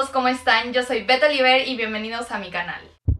todos, ¿cómo están? Yo soy Beto Oliver y bienvenidos a mi canal.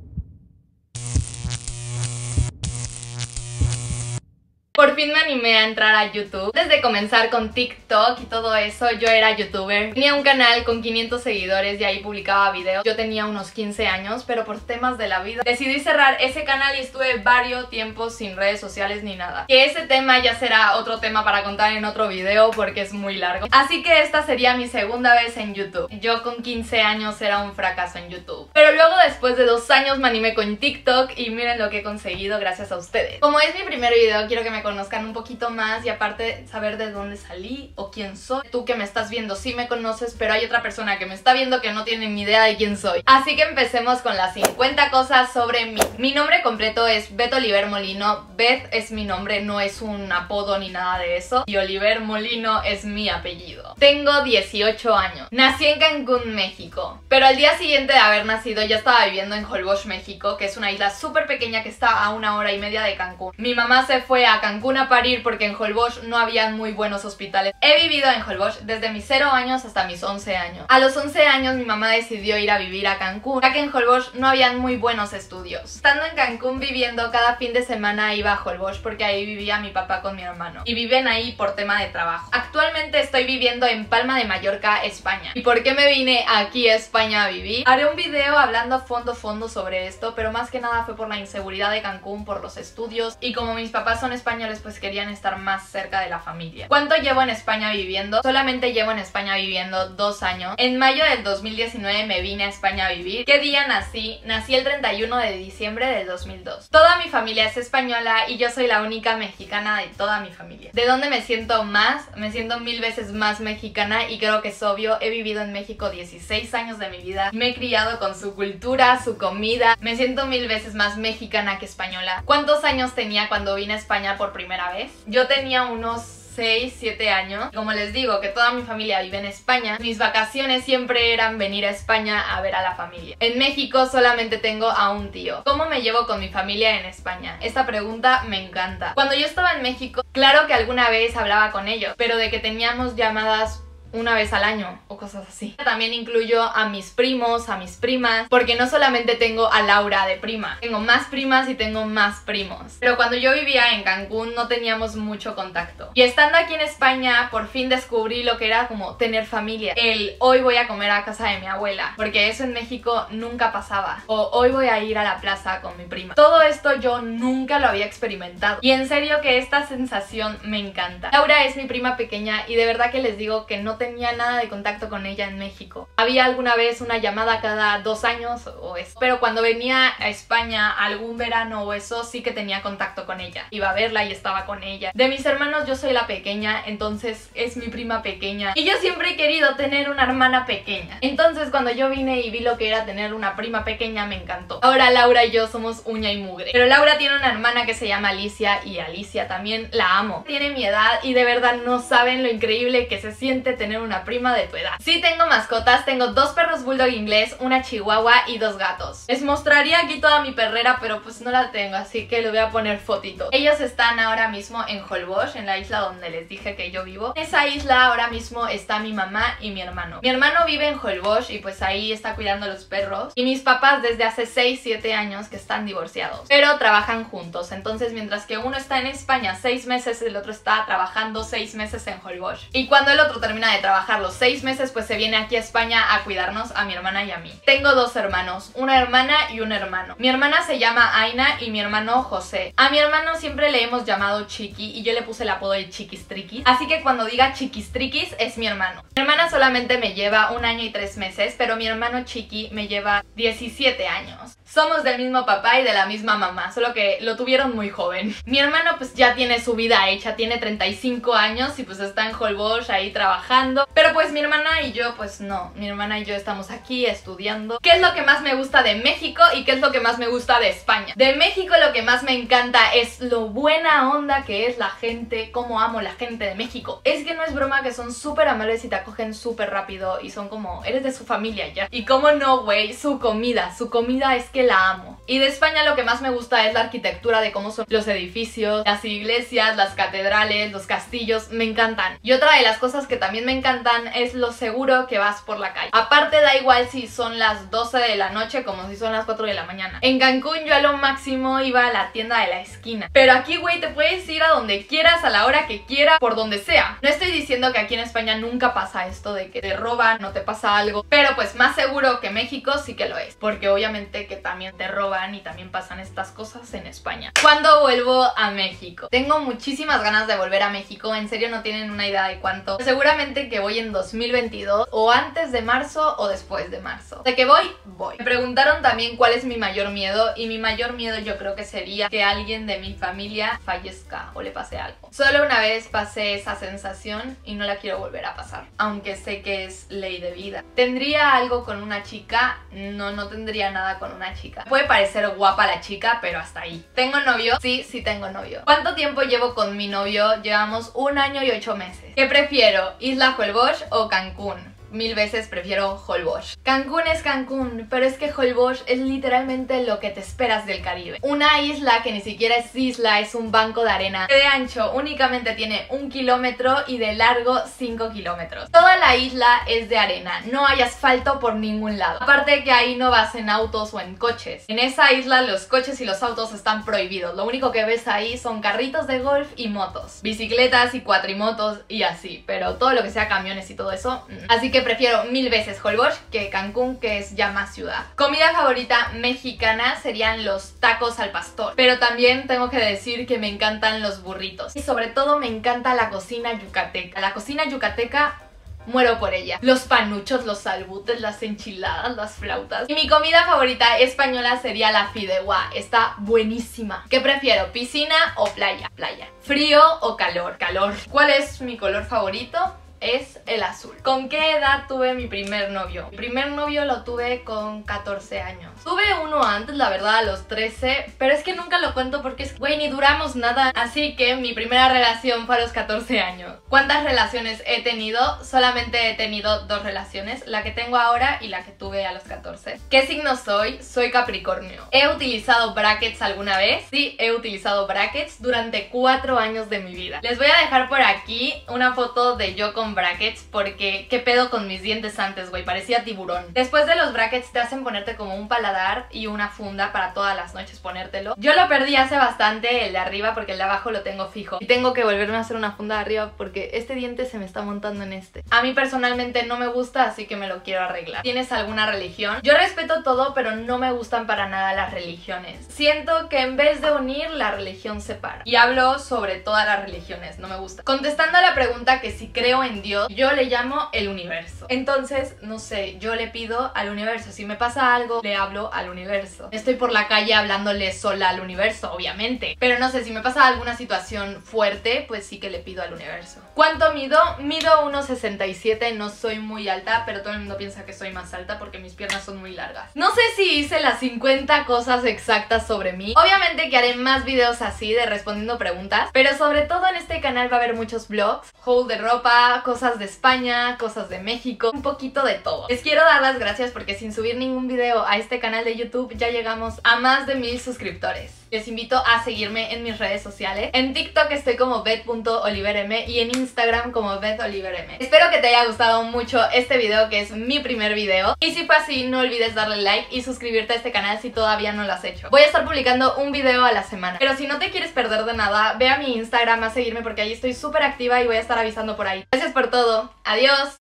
Por fin me animé a entrar a YouTube. Desde comenzar con TikTok y todo eso, yo era youtuber. Tenía un canal con 500 seguidores y ahí publicaba videos. Yo tenía unos 15 años, pero por temas de la vida decidí cerrar ese canal y estuve varios tiempos sin redes sociales ni nada. Que ese tema ya será otro tema para contar en otro video porque es muy largo. Así que esta sería mi segunda vez en YouTube. Yo con 15 años era un fracaso en YouTube. Pero luego después de 2 años me animé con TikTok y miren lo que he conseguido gracias a ustedes. Como es mi primer video, quiero que me conozcan un poquito más y aparte saber de dónde salí o quién soy. Tú que me estás viendo sí me conoces, pero hay otra persona que me está viendo que no tiene ni idea de quién soy. Así que empecemos con las 50 cosas sobre mí. Mi nombre completo es Beto Oliver Molino. Beth es mi nombre, no es un apodo ni nada de eso. Y Oliver Molino es mi apellido. Tengo 18 años. Nací en Cancún, México. Pero al día siguiente de haber nacido ya estaba viviendo en Holbox, México, que es una isla súper pequeña que está a 1 hora y media de Cancún. Mi mamá se fue a Cancún a parir porque en Holbox no había muy buenos hospitales. He vivido en Holbox desde mis 0 años hasta mis 11 años. A los 11 años mi mamá decidió ir a vivir a Cancún, ya que en Holbox no habían muy buenos estudios. Estando en Cancún viviendo, cada fin de semana iba a Holbox porque ahí vivía mi papá con mi hermano. Y viven ahí por tema de trabajo. Actualmente estoy viviendo en Palma de Mallorca, España. ¿Y por qué me vine aquí a España a vivir? Haré un video hablando a fondo sobre esto, pero más que nada fue por la inseguridad de Cancún, por los estudios, y como mis papás son españoles pues querían estar más cerca de la familia. ¿Cuánto llevo en España viviendo? Solamente llevo en España viviendo 2 años. En mayo del 2019 me vine a España a vivir. ¿Qué día nací? Nací el 31 de diciembre del 2002. Toda mi familia es española y yo soy la única mexicana de toda mi familia. ¿De dónde me siento más? Me siento 1000 veces más mexicana y creo que es obvio. He vivido en México 16 años de mi vida. Me he criado con su cultura, su comida. Me siento 1000 veces más mexicana que española. ¿Cuántos años tenía cuando vine a España por primera vez? Yo tenía unos 6, 7 años. Como les digo, que toda mi familia vive en España, mis vacaciones siempre eran venir a España a ver a la familia. En México solamente tengo a un tío. ¿Cómo me llevo con mi familia en España? Esta pregunta me encanta. Cuando yo estaba en México, claro que alguna vez hablaba con ellos, pero de que teníamos llamadas una vez al año o cosas así. También incluyo a mis primos, a mis primas, porque no solamente tengo a Laura de prima, tengo más primas y tengo más primos. Pero cuando yo vivía en Cancún no teníamos mucho contacto. Y estando aquí en España, por fin descubrí lo que era como tener familia. El hoy voy a comer a casa de mi abuela, porque eso en México nunca pasaba. O hoy voy a ir a la plaza con mi prima. Todo esto yo nunca lo había experimentado. Y en serio que esta sensación me encanta. Laura es mi prima pequeña y de verdad que les digo que no tenía nada de contacto con ella en México. Había alguna vez una llamada cada 2 años o eso, pero cuando venía a España algún verano o eso sí que tenía contacto con ella. Iba a verla y estaba con ella. De mis hermanos yo soy la pequeña, entonces es mi prima pequeña y yo siempre he querido tener una hermana pequeña. Entonces cuando yo vine y vi lo que era tener una prima pequeña me encantó. Ahora Laura y yo somos uña y mugre. Pero Laura tiene una hermana que se llama Alicia y Alicia también la amo. Tiene mi edad y de verdad no saben lo increíble que se siente tener una prima de tu edad. Sí tengo mascotas, tengo 2 perros bulldog inglés, una chihuahua y 2 gatos. Les mostraría aquí toda mi perrera, pero pues no la tengo, así que les voy a poner fotito. Ellos están ahora mismo en Holbox, en la isla donde les dije que yo vivo. En esa isla ahora mismo está mi mamá y mi hermano. Mi hermano vive en Holbox y pues ahí está cuidando a los perros. Y mis papás desde hace 6, 7 años que están divorciados, pero trabajan juntos. Entonces mientras que uno está en España 6 meses, el otro está trabajando 6 meses en Holbox. Y cuando el otro termina de trabajar los 6 meses, pues se viene aquí a España a cuidarnos a mi hermana y a mí. Tengo 2 hermanos, una hermana y un hermano. Mi hermana se llama Aina y mi hermano José. A mi hermano siempre le hemos llamado Chiqui y yo le puse el apodo de Chiquistriquis, así que cuando diga Chiquistriquis es mi hermano. Mi hermana solamente me lleva 1 año y 3 meses, pero mi hermano Chiqui me lleva 17 años. Somos del mismo papá y de la misma mamá, solo que lo tuvieron muy joven. Mi hermano pues ya tiene su vida hecha, tiene 35 años y pues está en Holbox ahí trabajando. Pero pues mi hermana y yo pues no, mi hermana y yo estamos aquí estudiando. ¿Qué es lo que más me gusta de México y qué es lo que más me gusta de España? De México lo que más me encanta es lo buena onda que es la gente, cómo amo la gente de México. Es que no es broma que son súper amables y te acogen súper rápido y son como, eres de su familia ya. Y cómo no, güey, su comida es que la amo. Y de España lo que más me gusta es la arquitectura, de cómo son los edificios, las iglesias, las catedrales, los castillos, me encantan. Y otra de las cosas que también me encantan es lo seguro que vas por la calle. Aparte da igual si son las 12 de la noche como si son las 4 de la mañana. En Cancún yo a lo máximo iba a la tienda de la esquina. Pero aquí, güey, te puedes ir a donde quieras, a la hora que quieras, por donde sea. No estoy diciendo que aquí en España nunca pasa esto de que te roban, no te pasa algo, pero pues más seguro que México sí que lo es, porque obviamente que también te roban y también pasan estas cosas en España. ¿Cuándo vuelvo a México? Tengo muchísimas ganas de volver a México, en serio no tienen una idea de cuánto. Seguramente que voy en 2022, o antes de marzo o después de marzo. De que voy. Me preguntaron también cuál es mi mayor miedo, y mi mayor miedo yo creo que sería que alguien de mi familia fallezca o le pase algo. Solo una vez pasé esa sensación y no la quiero volver a pasar, aunque sé que es ley de vida. ¿Tendría algo con una chica? No, no tendría nada con una chica. Puede parecer guapa la chica, pero hasta ahí. ¿Tengo novio? Sí, sí tengo novio. ¿Cuánto tiempo llevo con mi novio? Llevamos 1 año y 8 meses. ¿Qué prefiero? ¿Isla Holbox o Cancún? 1000 veces prefiero Holbox. Cancún es Cancún, pero es que Holbox es literalmente lo que te esperas del Caribe. Una isla que ni siquiera es isla, es un banco de arena. De ancho únicamente tiene 1 kilómetro y de largo 5 kilómetros. Toda la isla es de arena, no hay asfalto por ningún lado. Aparte que ahí no vas en autos o en coches. En esa isla los coches y los autos están prohibidos. Lo único que ves ahí son carritos de golf y motos, bicicletas y cuatrimotos y así, pero todo lo que sea camiones y todo eso, Así que prefiero 1000 veces Holbox que Cancún, que es ya más ciudad. Comida favorita mexicana serían los tacos al pastor, pero también tengo que decir que me encantan los burritos y sobre todo me encanta la cocina yucateca. La cocina yucateca, muero por ella. Los panuchos, los albutes, las enchiladas, las flautas. Y mi comida favorita española sería la fideuá. Está buenísima. ¿Qué prefiero? ¿Piscina o playa? Playa. ¿Frío o calor? Calor. ¿Cuál es mi color favorito? Es el azul. ¿Con qué edad tuve mi primer novio? Mi primer novio lo tuve con 14 años. Tuve uno antes, la verdad, a los 13, pero es que nunca lo cuento porque es, güey, ni duramos nada. Así que mi primera relación fue a los 14 años. ¿Cuántas relaciones he tenido? Solamente he tenido 2 relaciones, la que tengo ahora y la que tuve a los 14. ¿Qué signo soy? Soy Capricornio. ¿He utilizado brackets alguna vez? Sí, he utilizado brackets durante 4 años de mi vida. Les voy a dejar por aquí una foto de yo con brackets porque qué pedo con mis dientes antes, güey, parecía tiburón. Después de los brackets te hacen ponerte como un paladar y una funda para todas las noches ponértelo. Yo lo perdí hace bastante, el de arriba, porque el de abajo lo tengo fijo y tengo que volverme a hacer una funda de arriba porque este diente se me está montando en este. A mí personalmente no me gusta, así que me lo quiero arreglar. ¿Tienes alguna religión? Yo respeto todo, pero no me gustan para nada las religiones. Siento que en vez de unir, la religión separa. Y hablo sobre todas las religiones, no me gusta. Contestando a la pregunta que si creo en Dios, yo le llamo el universo. Entonces, no sé, yo le pido al universo. Si me pasa algo, le hablo al universo. Estoy por la calle hablándole sola al universo, obviamente. Pero no sé, si me pasa alguna situación fuerte, pues sí que le pido al universo. ¿Cuánto mido? Mido 1,67, no soy muy alta, pero todo el mundo piensa que soy más alta porque mis piernas son muy largas. No sé si hice las 50 cosas exactas sobre mí. Obviamente que haré más videos así de respondiendo preguntas, pero sobre todo en este canal va a haber muchos vlogs, haul de ropa, cosas de España, cosas de México, un poquito de todo. Les quiero dar las gracias porque sin subir ningún video a este canal de YouTube ya llegamos a más de 1000 suscriptores. Les invito a seguirme en mis redes sociales. En TikTok estoy como bet.oliverm y en Instagram como betoliverm. Espero que te haya gustado mucho este video, que es mi primer video. Y si fue así, no olvides darle like y suscribirte a este canal si todavía no lo has hecho. Voy a estar publicando un video a la semana. Pero si no te quieres perder de nada, ve a mi Instagram a seguirme porque ahí estoy súper activa y voy a estar avisando por ahí. Gracias por todo. Adiós.